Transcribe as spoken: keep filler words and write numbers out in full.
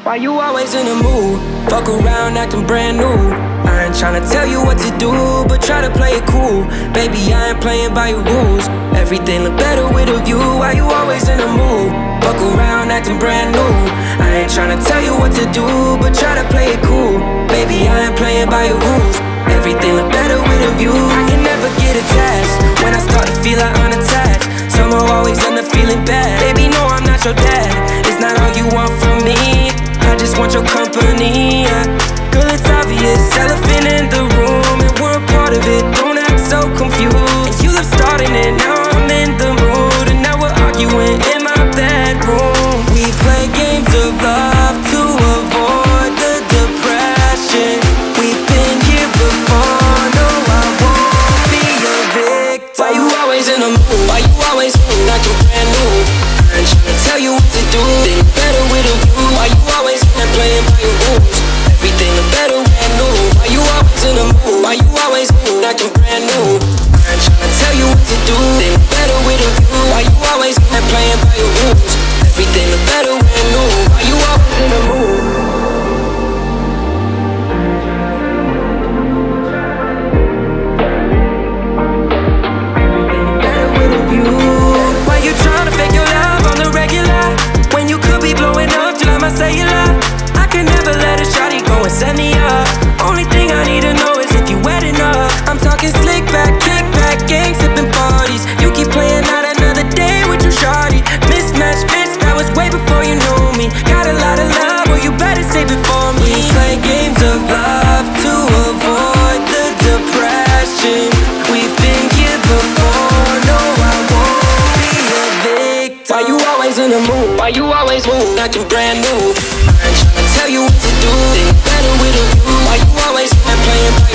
Why you always in the mood? Fuck around acting brand new. I ain't tryna tell you what to do, but try to play it cool. Baby, I ain't playing by your rules. Everything look better with a view. Why you always in the mood? Fuck around acting brand new. I ain't tryna tell you what to do, but try to play it cool. Baby, I ain't playing by your rules. Everything look better with a view. I can never get attached. When I start to feel like unattached, somehow always end up feeling bad. Baby, no, I'm not your dad. It's not all you want from me. I just want your company, yeah. Girl, it's obvious, elephant in the room, and we're a part of it. Don't act so confused. You love starting it, now I'm in the mood, and now we're arguing in my bedroom. We play games of love to avoid the depression. We've been here before, no, I won't be a victim. Why you always in the mood? Why you always acting brand new? I ain't tryna tell you what to do, think better with a view. Why you always playing by your rules? Everything look better brand new. Why you always in the mood? Why you always acting brand new? I ain't tryna tell you what to do, think better with a view. Why you always playing by your rules? Everything look better brand new. Why you always in the mood? Everything better with a view. Why you tryna fake your love on the regular when you could be blowing up till I'm a cellular? I can never let a shawty go and set me up. Only thing I need to know is if you wet enough. I'm talking slick back, kick back, gang sipping parties. You keep playing out another day with your shawty. Mismatch, bitch, that was way before you knew me. Got a lot of love, well you better save it for me. We play games of love to avoid the depression. We've been here before, no, I won't be a victim. Why you always in the mood? Why you always move acting brand new? I ain't tryna tell you what to do, think better with a view. Why you always playing